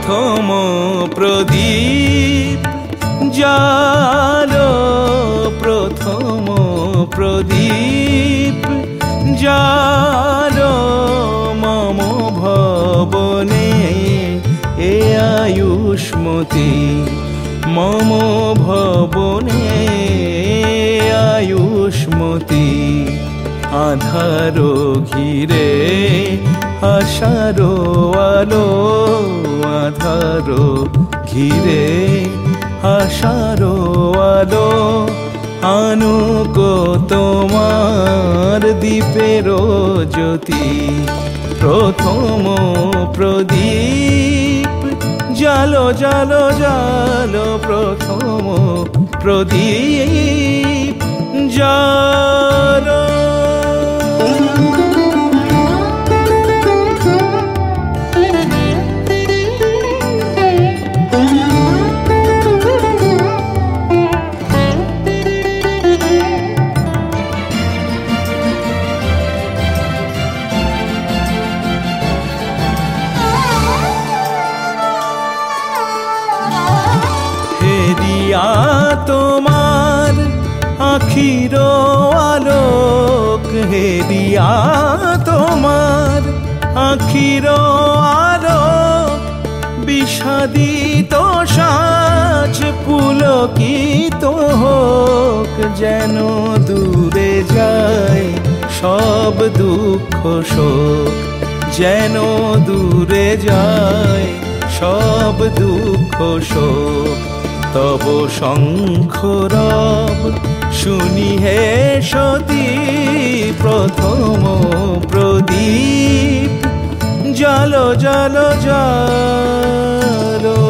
প্রথম প্রদীপ জালো, প্রথম প্রদীপ জালো মম ভবনে। এ আয়ুষ্মতি মম ভবনে, আয়ুষ্মতি। আধারো ঘিরে আশারো আলো, আধারো ঘিরে আশারো আলো। আনুক তোমার দীপের জ্যোতি, প্রথম প্রদীপ জালো জালো জালো, প্রথম প্রদীপ জালো। হেরিয়া তোমার আখির আলোক, হেরিয়া তোমার আখির আলোক। বিষাদিত সাজ পুলকিত হোক, যেন দূরে যায় সব দুঃখ শোক, যেন দূরে যায় সব দুঃখ শোক। তব শঙ্খ রব শুনি হে সতী, প্রথম প্রদীপ জালো জালো জালো।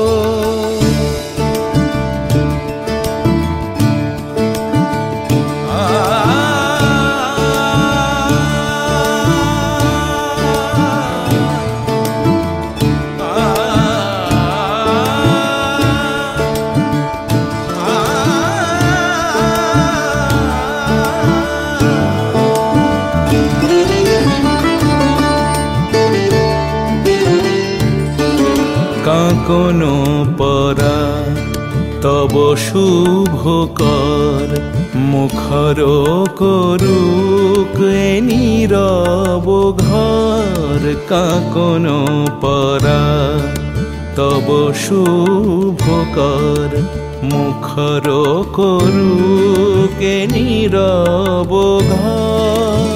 কাঁকনো পরা তব শুভ কর, মুখর করুক এ নীরব ঘর। কাঁকনো পরা তব শুভ কর, মুখর করুক এ নীরব ঘর।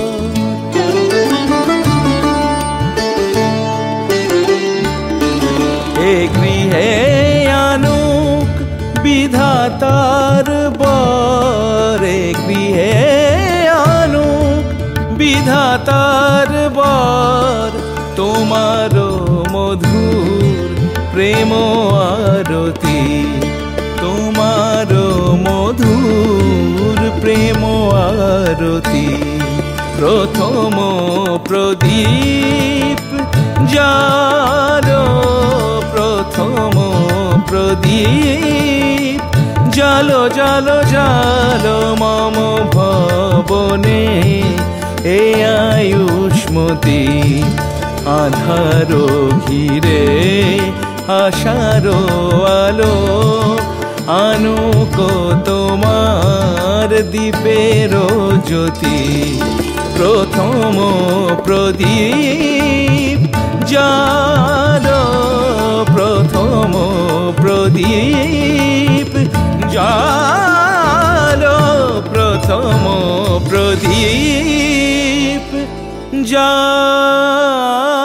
এ গৃহে আনুক বিধাতার বর, এ গৃহে আনুক বিধাতার বর। তোমার মধুর প্রেম আরতি, তোমার মধুর প্রেম আরতি। প্রথম প্রদীপ জালো, প্রথম প্রদীপ জালো জালো জালো মম ভবনে। এ আয়ুষ্মতি আধারো ঘিরে আশারো আলো। আনুক তোমার দীপের জ্যোতি, প্রথম প্রদীপ জালো, প্রথম প্রদীপ জালো, প্রথম প্রদীপ জালো।